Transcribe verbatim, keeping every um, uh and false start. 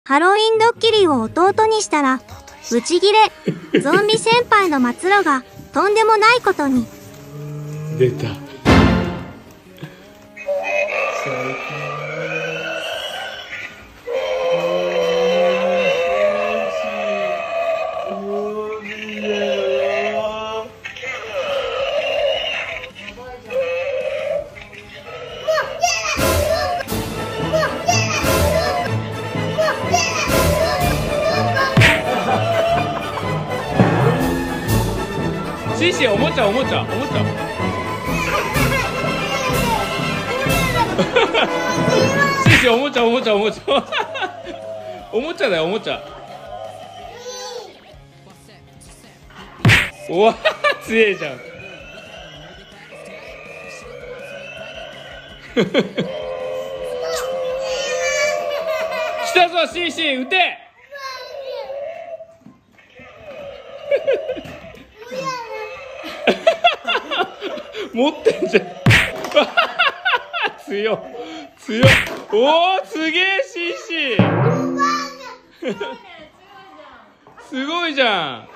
ハロウィンドッキリを弟にしたら、ブチギレ、ゾンビ先輩の末路がとんでもないことに。 出た。シーシーおもちゃおもちゃおもちゃシーシーおもちゃおもちゃおもちゃおもちゃだよおもちゃ。うわ強えじゃん来たぞシーシー撃て持ってんじゃん強っ強っおおすげえシーシーすごいじゃん。